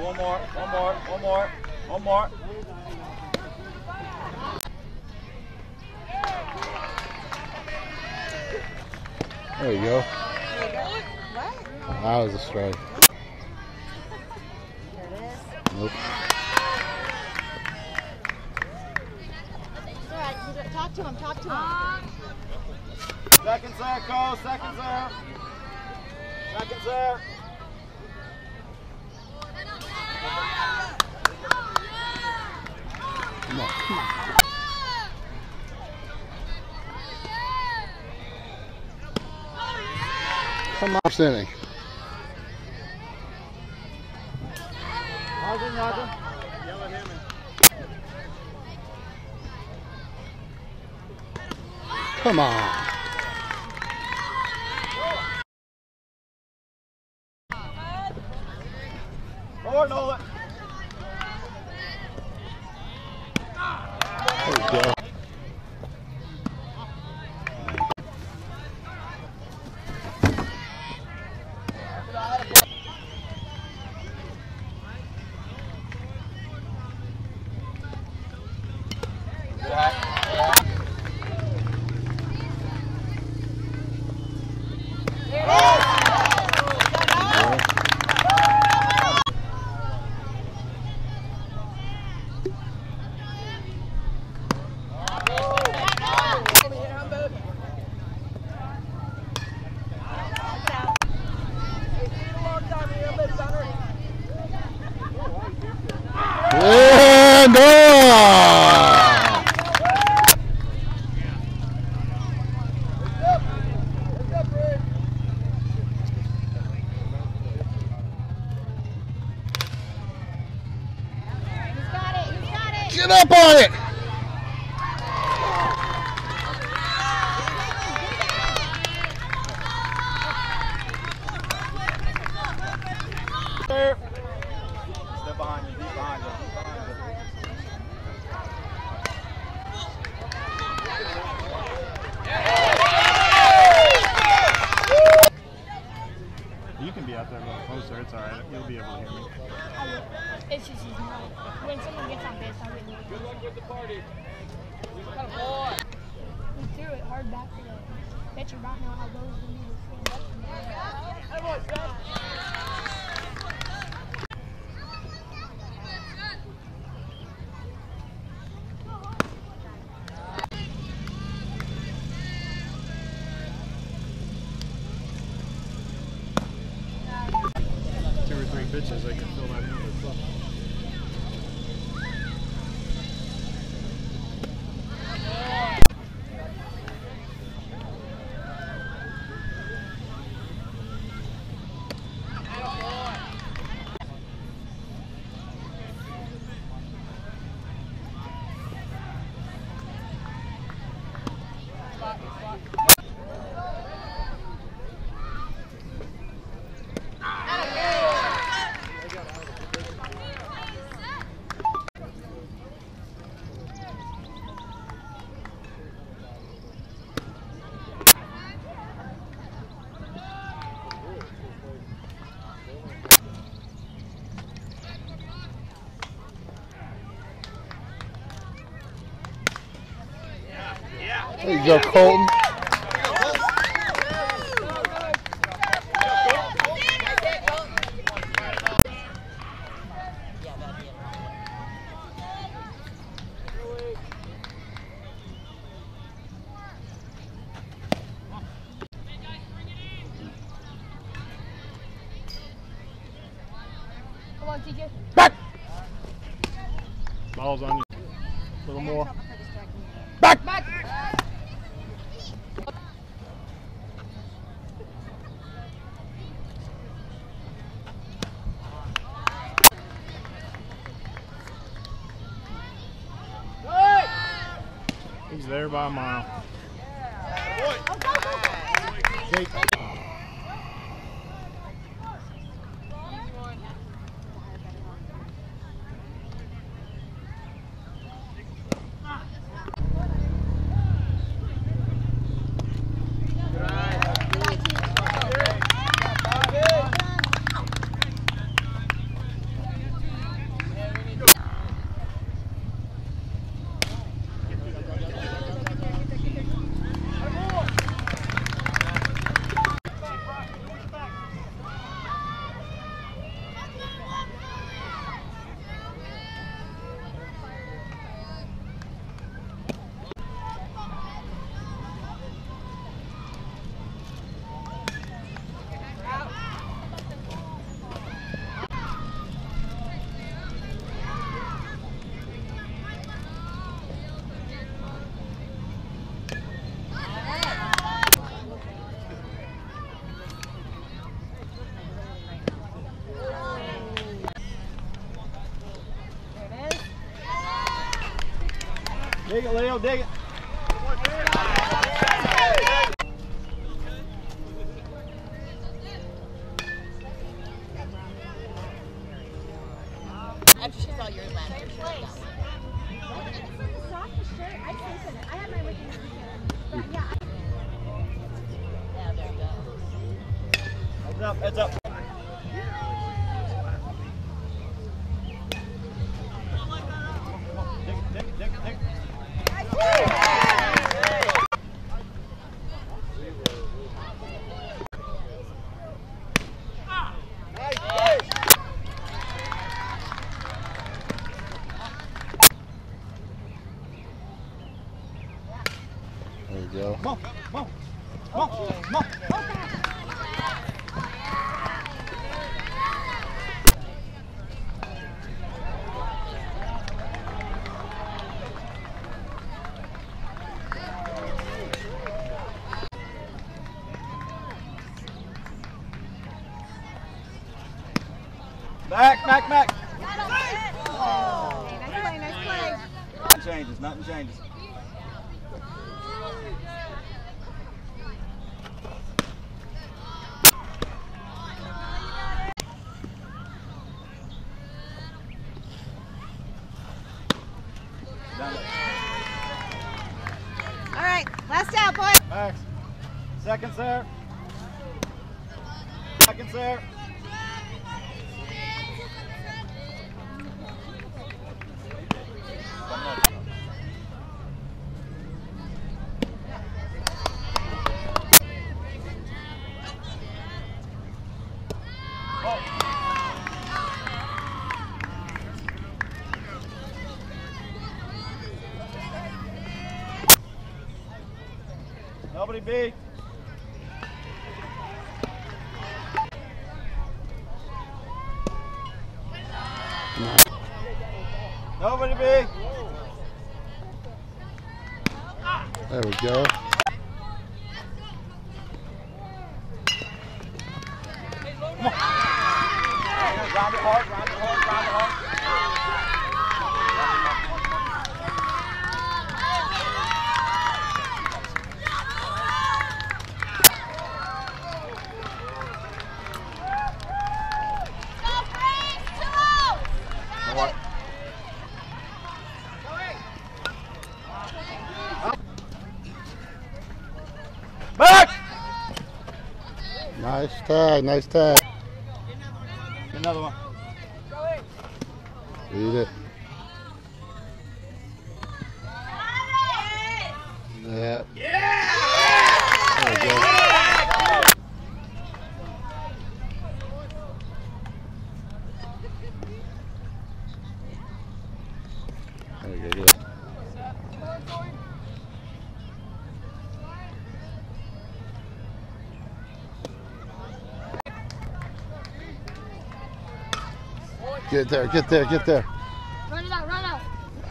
One more. There you go. What? That was a strike. There it is. Nope. It's all right. Talk to him. Talk to him. Seconds there, Cole. Seconds there. Seconds there. Come on. Come on, inning. Nothing. Yell at him. Come on. Forward, Nolan. There we go. And get up on it! Step behind you, deep behind you. You can be out there a little closer, it's alright. You'll be able to hear me. It's just he's not. When someone gets on base, I'll get good luck with the party. He threw it hard back to the pitcher. I don't know how those when he was stand up. Two or three pitches, they can fill that in with their foot. There you go, Colton. Come on, TJ. Back! Ball's on you. A little more. Back! Back. He's there by a mile. Jake. Dig it, Leo, dig it. After she saw yours last year, she liked that one. It's like the softest shirt. I tasted it. I had my weekend weekend. But yeah. Yeah, there it goes. Heads up, heads up. Dig it, dig it, dig it. There you go. Come on, come on, come on, come on. Back, back, back. Oh. Okay, nice play, nice play. Nothing changes, nothing changes. All right, last out, boy. Max. Second, sir. Second, sir. Nobody beat. Nobody beat. There we go. Round it hard, round it hard, round it hard. What? Back! Nice tag, nice tag. Another one. Beat it. Yeah. There we go. There we go. Get there, get there, get there. Run it out, run out.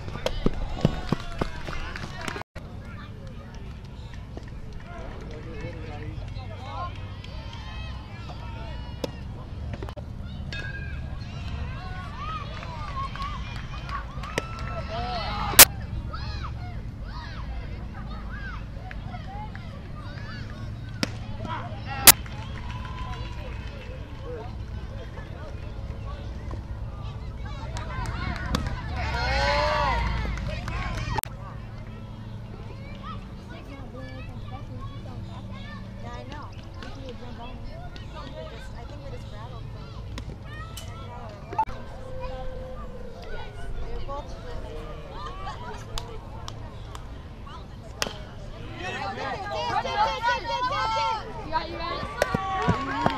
Yeah, I know. I think we just rattled them. Yes, they're both You got it?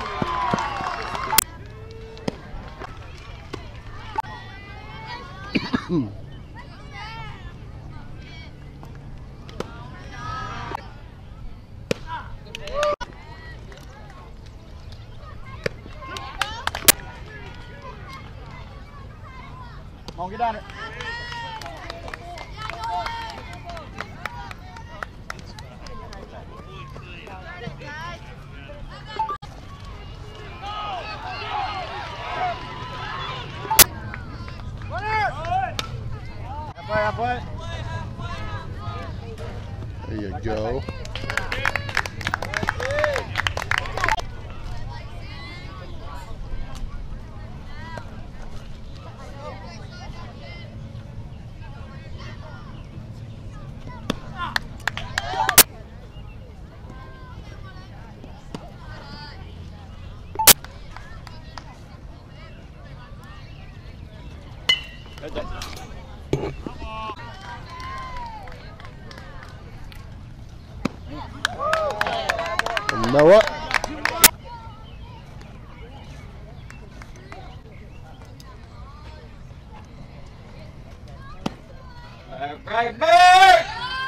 Come on, get down it. Halfway, halfway. go. Noah. Right back!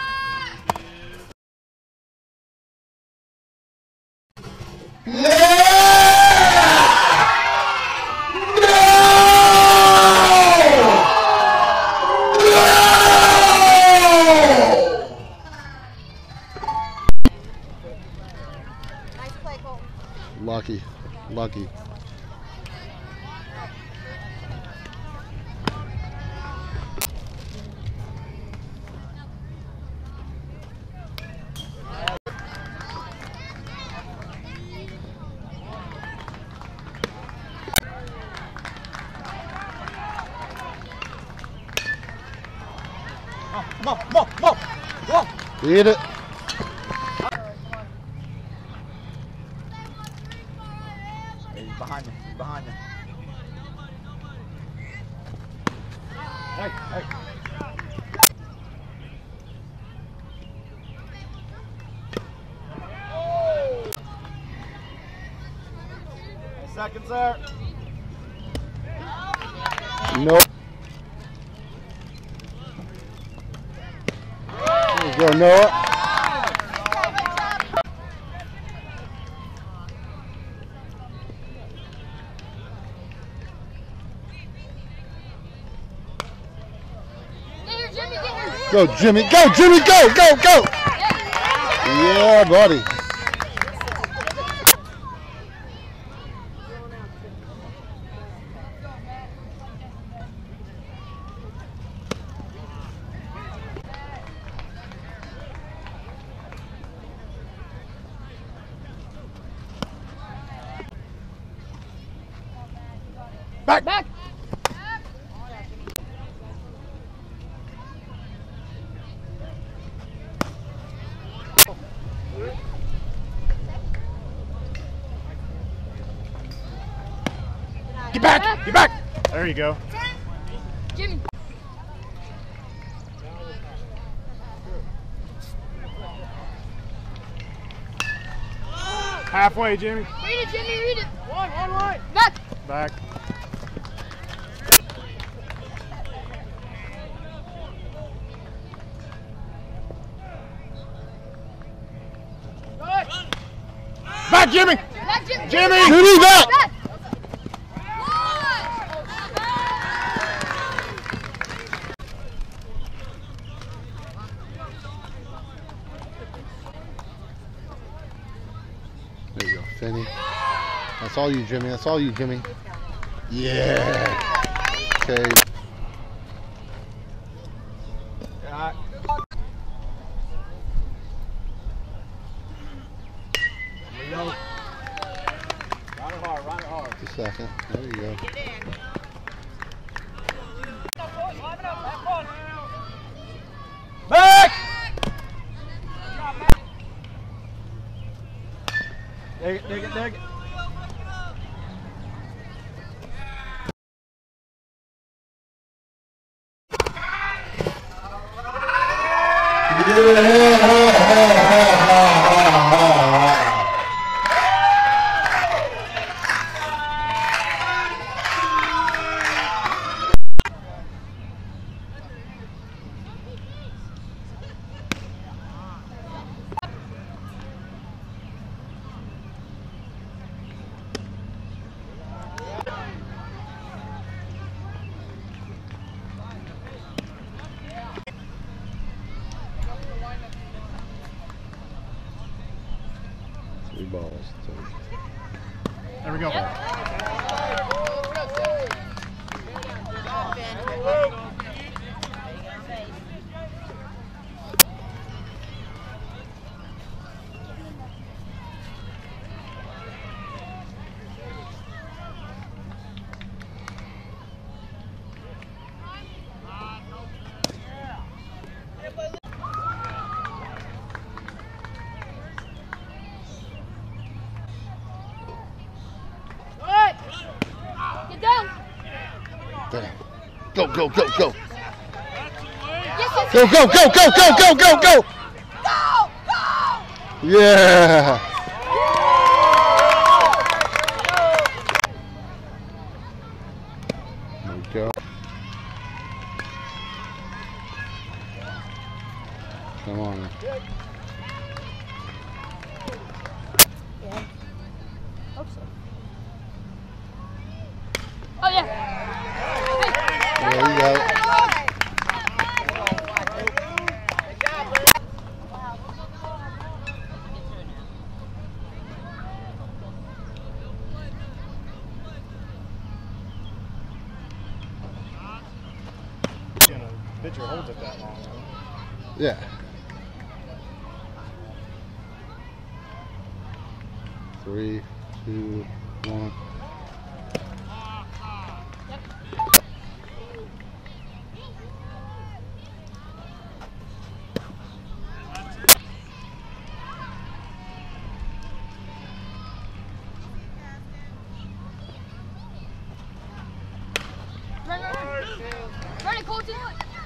Nice play, Colton. Lucky. Lucky. Come on, come on, come on, come on. Eat it. He's behind you, he's behind you. Hey, hey. Seconds there. Nope. There you go, Noah. Go, Jimmy. Go, Jimmy. Go, go, go. Yeah, buddy. Back! Back! Get back! Get back! There you go. Jimmy! Halfway, Jimmy. Read it, Jimmy, read it! One line! Back! Back. Back, Jimmy! Back, Jimmy! Jimmy! Jimmy, back! Back! There you go, Finney. That's all you, Jimmy. That's all you, Jimmy. Yeah. Okay. Yeah. There you go. Run it hard, run it hard. Just a second. There you go. Back! Dig it, dig it, dig it. Three balls. There we go. Go, go, go, go. Yes, Go, go, go, go, go, go, go, go. Yeah. There we go. Come on. Yeah. Hope so. Oh, yeah. There you go. Pitcher holds it that long. Yeah. Three, two, one. Run it, Colton.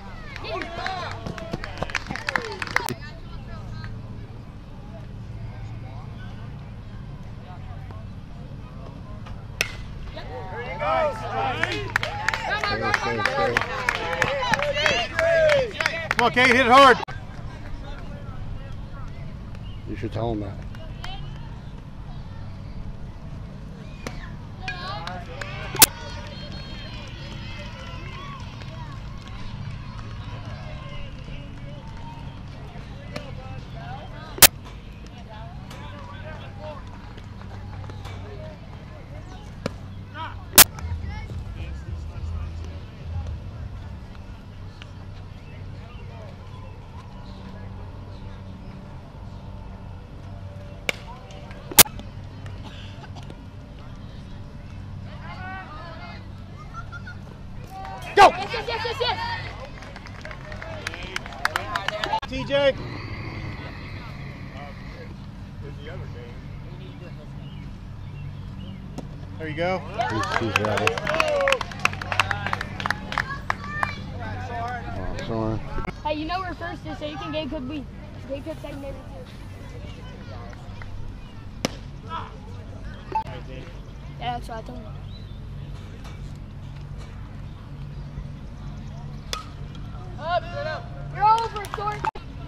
Come on, Kate, hit it hard. You should tell him that. Go! Yes. TJ. There you go. He's ready. Oh, sorry. Hey, you know where first is, so you can get good secondary too. Yeah, that's what I told him. You're over, Thornton.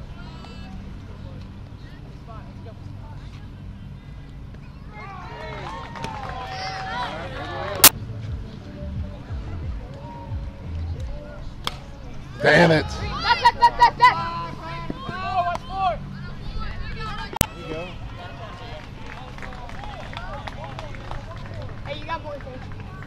Damn it. Back. There you go. Hey, you got more things.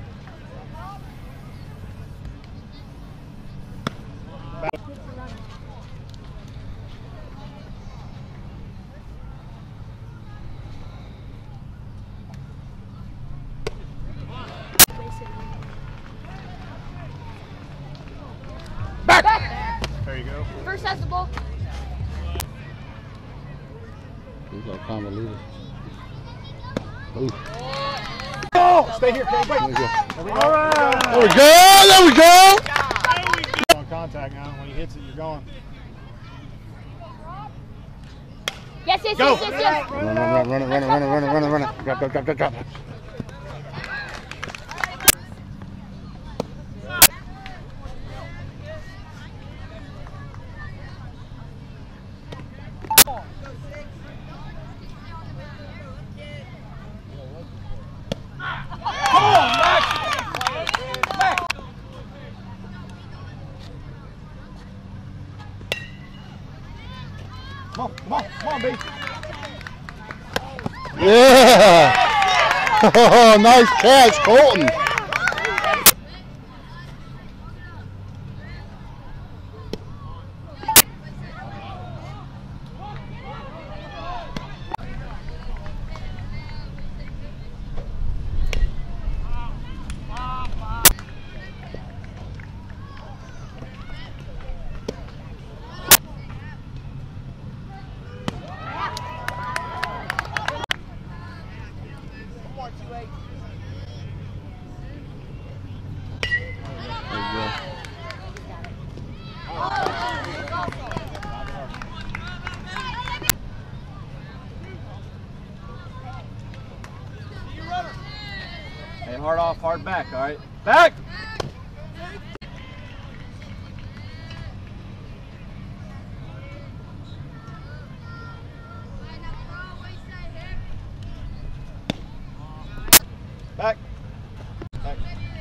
Back. There you go. First has the ball. He's like convoluted. Ooh. Oh, stay here, Kate. Wait. There we go. There we go. All right. There we go. There we go. On contact now. When he hits it, you're going. Yes. Go. Run it. Drop. Come on, baby. Yeah. Oh, nice catch, Colton. hard back, all right? Back! Back. Back.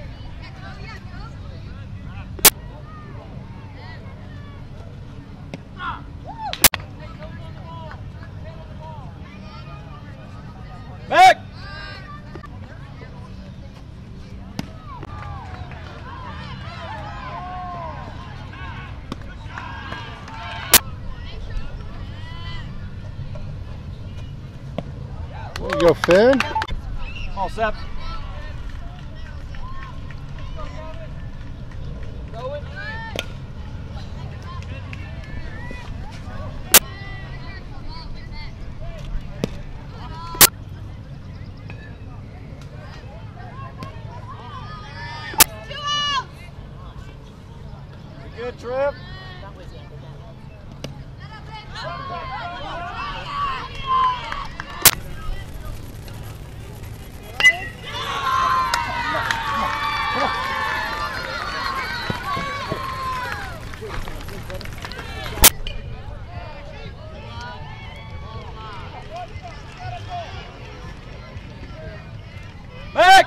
Back. There you go, Finn. All set. Good trip. Back!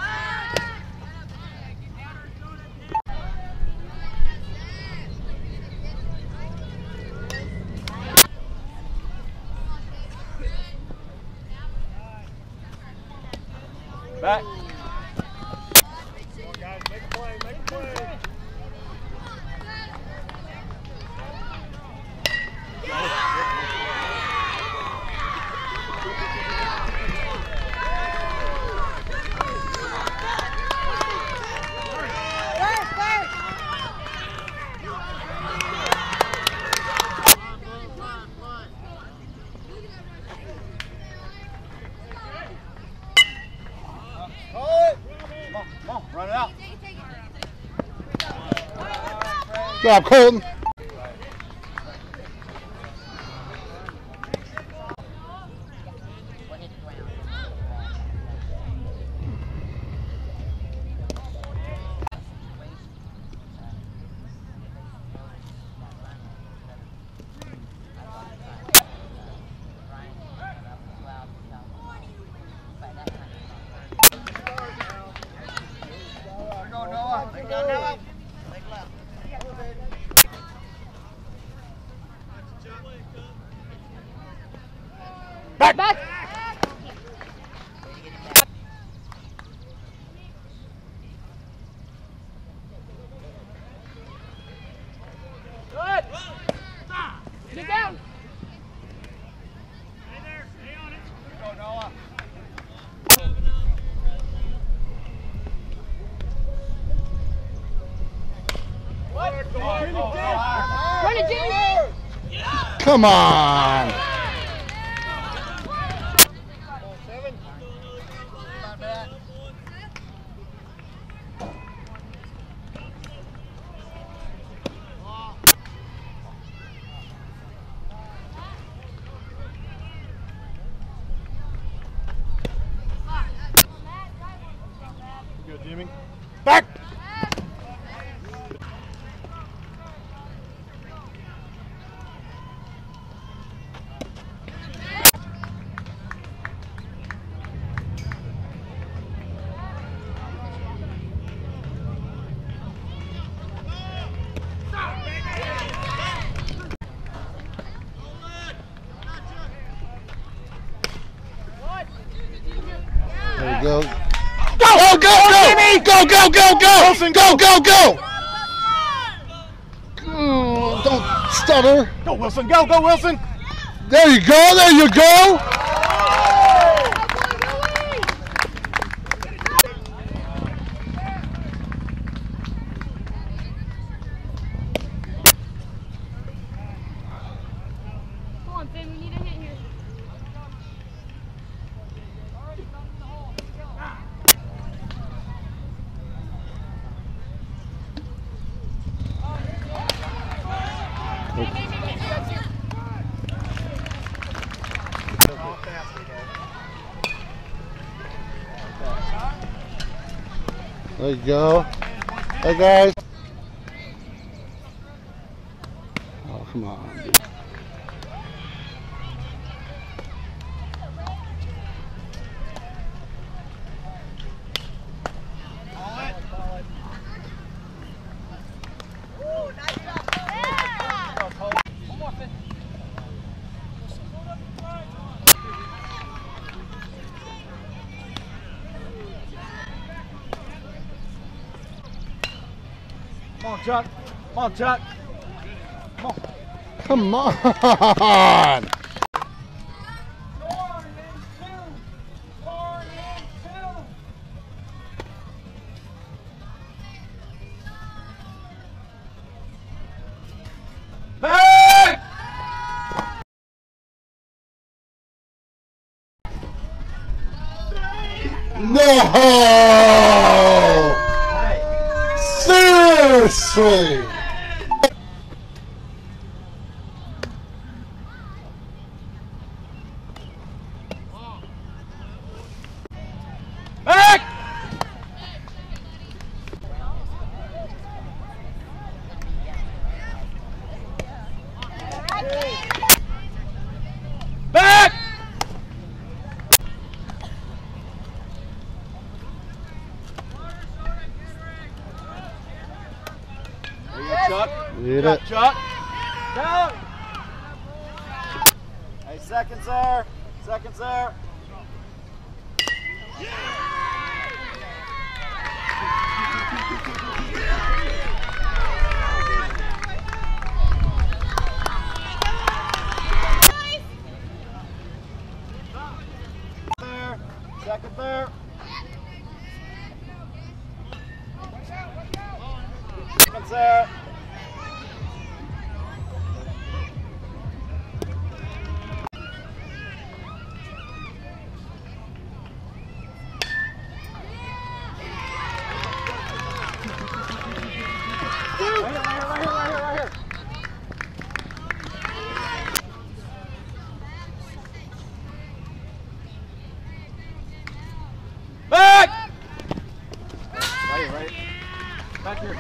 Back. Come on, guys, make a play, make a play. Come on, run it out. Good job, Colton. Back! Back! Good. Get down! Stay there, stay on it. Go, Noah. Run it, Jimmy! Come on. Good, Jimmy. Back. There you go. Go, go, go, go, go, go, go, Wilson, go, go, go. Don't stutter. Go, Wilson, go, go, Wilson. There you go, there you go. Come on, Finn, we need a hit here. There you go. Hey guys. Oh, come on. Dude. Come on, Chuck. Come on, Chuck. Come on. Come on. Hey! No! Seriously! Back! Back! There you go, Chuck. Get it. Chuck. Down. Hey, seconds there. Seconds there. There. Second there. Seconds there. Right here. Back! Right here. Back here.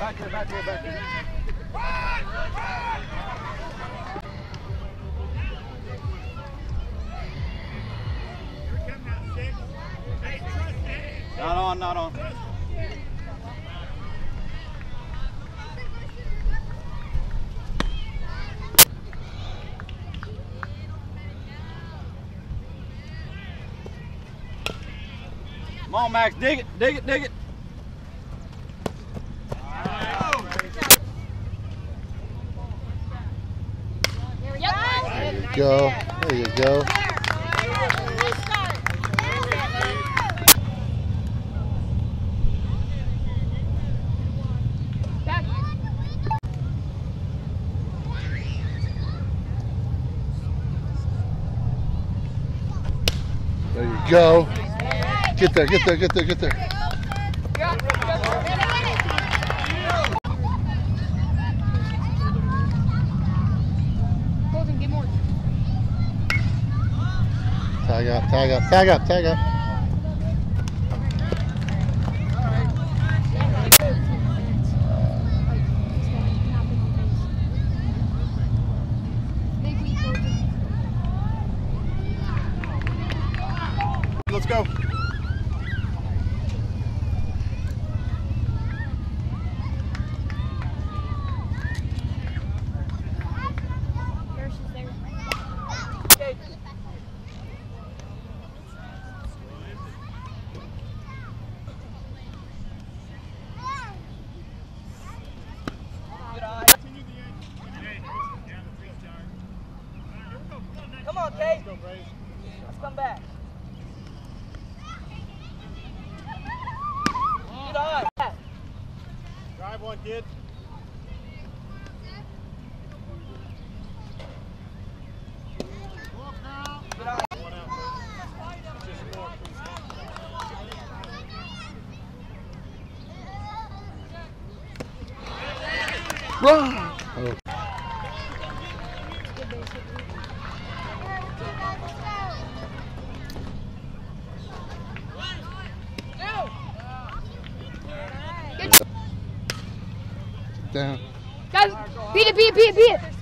Not on. Come on, Max, dig it. There you go. There you go. There you go. Get there. Golden, get more. Tag up. Let's go. Come on, Kate. Let's come back. Good eye. Drive one, kid. Good eye. Run! Oh. down. Guys, beat it, beat it, beat it, beat it.